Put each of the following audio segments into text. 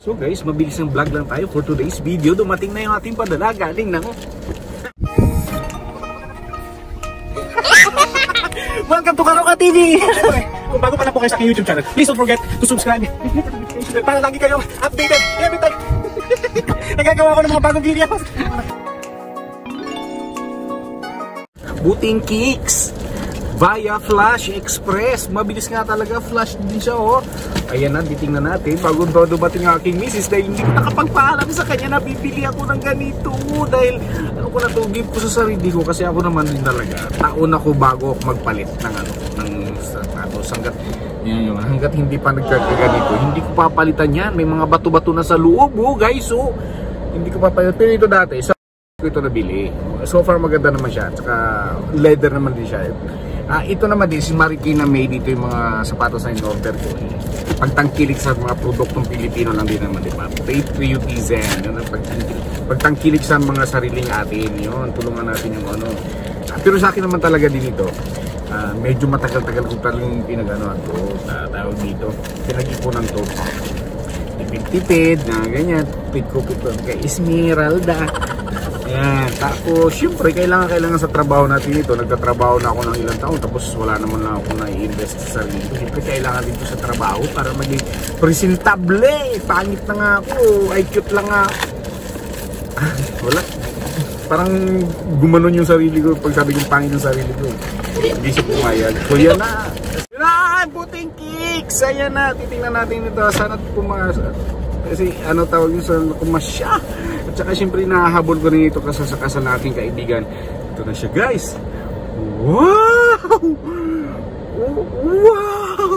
So guys, mabilis ng vlog lang tayo for today's video. Dumating na yung ating padala galing ng Welcome to Karoka TV! Kung bago pa lang po kayo sa aking YouTube channel, please don't forget to subscribe para lagi kayong updated every time nagagawa ko ng mga bagong video. Buting Kicks via Flash Express. Mabilis nga talaga, flash din siya oh. Ayan na, titingnan natin bago dumating ang aking misis dahil hindi ko nakapagpaalam sa kanya na bibili ako ng ganito dahil ano ko natugib ko sa sarili ko kasi ako naman din talaga taon ako bago ako magpalit ng sapatos hanggat hindi pa nagkaganito hindi ko papalitan yan. May mga bato-bato na sa loob oh guys oh. Hindi ko papalitan pero ito dati so ito nabili. So far maganda naman siya at saka leather naman din siya. Ito naman din si Marikina made dito yung mga sapatos na in-order ko pagtangkilik sa mga produktong Pilipino lang din naman, di ba? Patriotism, yun ang pagtangkilik sa mga sariling atin, yun, tulungan natin yung ano. Pero sa akin naman talaga din ito, medyo matagal-tagal ko talagang pinag-anoan to, tawag dito, pinag-ipunan to. Tipid-tipid, na ganyan, tipid-kupit kay Esmeralda. Ayan, tapos syempre kailangan sa trabaho natin ito. Nagtatrabaho na ako ng ilang taon tapos wala naman na ako na-i-invest sa sarili ko. Syempre kailangan dito sa trabaho para maging presentable. Pangit na nga ako, ay cute lang nga. Wala. Parang gumanon yung sarili ko pag sabi kong pangit yung sarili ko. Hindi siya pumayag. So yan na. Yan, Buting Kicks. Ayan na, titingnan natin ito. Sana pumasa. Kasi ano tawag yung sa kumasya. At saka syempre nahahabol ko rin ito kasi sa kasal na aking kaibigan. Ito na siya guys. Wow! Wow!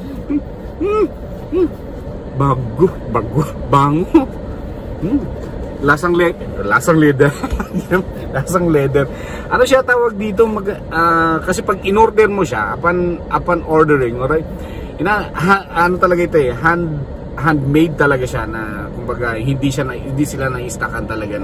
Bango. Lasang leather. Lasang leather. Ano siya tawag dito kasi pag in-order mo siya upon ordering, alright? Ano talaga ito eh, handmade talaga siya na kumbaga hindi sila na-i-stockan talaga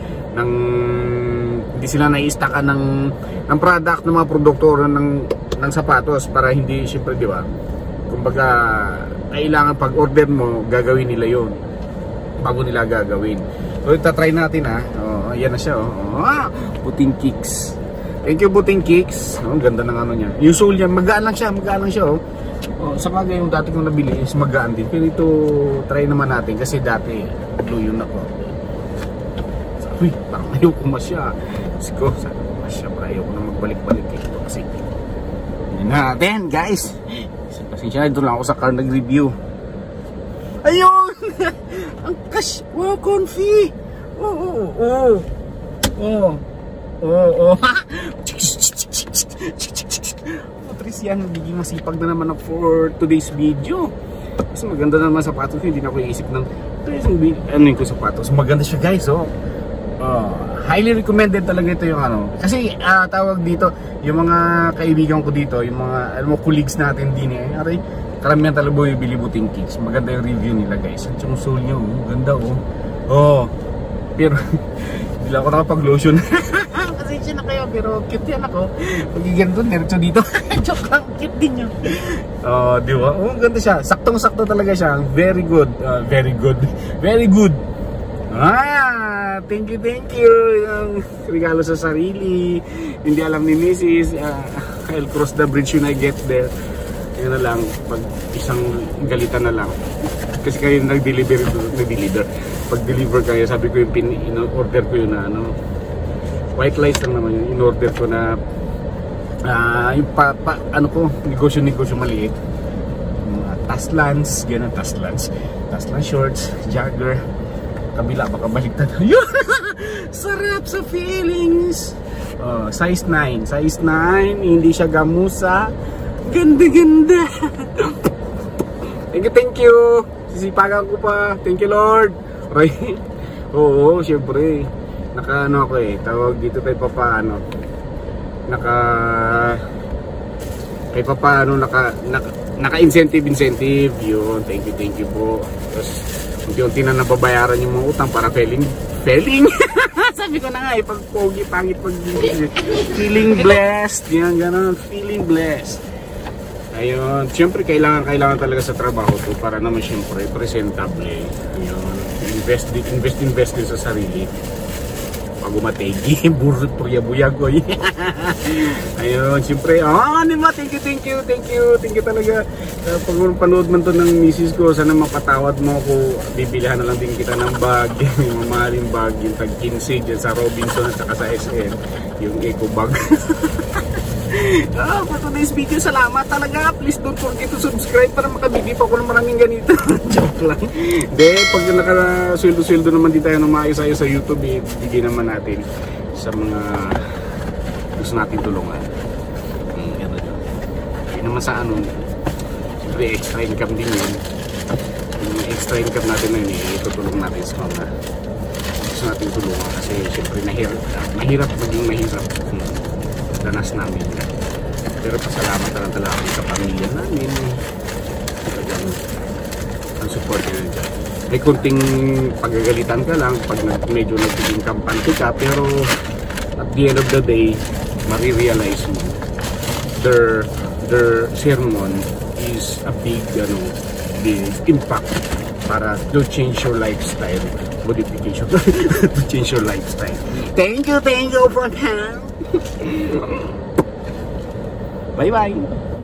hindi sila na-i-stockan ng product ng mga produkto ng sapatos para hindi syempre di ba kumbaga kailangan pag order mo gagawin nila yon bago nila gagawin. So itatry natin oh, ayan na siya oh. Buting Kicks. Thank you Buting Kicks. Oh, ganda ng ano niya. Yung sole niya magaan lang siya oh. Sa bagay yung dati kong nabili is magaan din. Pero ito try naman natin kasi dati blue yun ako. Uy, parang ayaw ko masya. Sige, sana ko masya. Ayaw ko na magbalik-balik ito kasi hindi natin guys. Pasensya na, ito lang ako sa car nag-review. Ayun! Ang cash! Wow, comfy! Oh. Tris yan, magiging masipag na naman for today's video. Kasi maganda naman sapatos ko, hindi na ako iisip ng ano yung sapatos. Maganda siya guys oh. Highly recommended talaga ito yung ano. Kasi tawag dito, yung mga kaibigan ko dito, yung mga colleagues natin din aray, karamihan talaga bumibili Buting Kicks. Maganda yung review nila guys. At yung sole niya ganda pero hindi lang ako nakapag-lotion. Pasensya na kayo, pero cute yan ako. Magiging doon, diretso dito. Joke lang, cute din yun. Di ba? Ganda siya. Saktong-sakto talaga siya. Very good. Very good. Thank you. Yung regalo sa sarili. Hindi alam ni Mrs. I'll cross the bridge when I get there. Yun na lang. Pag isang galitan na lang. Kasi kayo nag-deliver. Pag-deliver kayo, sabi ko yung in-order ko yun na ano. White light lang naman yun. In-order ko na yung ano ko, negosyo maliit. Taslans, ganun Taslans shorts, jogger. Kabila, baka baliktad. Yun! Sarap sa feelings! Size 9. Size 9, hindi siya gamusa. Ganda! Thank you! Sisipagan ko pa. Thank you, Lord! Right? Oo, syempre. Naka-ano ako tawag dito kay papaano. Naka-incentive yun. Thank you po. Tapos unti-unti na nababayaran yung mga utang para feeling sabi ko na nga pag pogi pangit pag feeling blessed yan, ganun, feeling blessed. Ayun, siyempre kailangan talaga sa trabaho to para naman siyempre presentable. Ayun, invest din sa sarili. Pag umategi, burot purya-buyag ko. Ayun, siyempre, thank you talaga. Pag panood man to ng misis ko, sana mapatawad mo ako. Bibilihan na lang din kita ng bag, yung mamahaling bag, yung tag 15 dyan sa Robinson at saka sa SM, yung eco bag. For today's video, salamat talaga. Please don't forget to subscribe para makabili pa ako ng maraming ganito. Joke lang. Pag nakasweldo naman din tayo ng maayos-ayos sa YouTube, bigay naman natin sa mga gusto natin tulungan. Yun naman sa siyempre extra income din yun. Yung extra income natin na yun, itutulong natin sa mga gusto natin tulungan. Kasi siyempre mahirap maging mahirap. Danas namin. Pero pasalamat na lang talaga sa pamilya namin. Ang support nyo dyan. May kunting pagagalitan ka lang pag medyo nagiging kampante ka, pero at the end of the day, marirealize mo their sermon is a big impact para to change your lifestyle, modification to change your lifestyle. Thank you for that. Bye bye.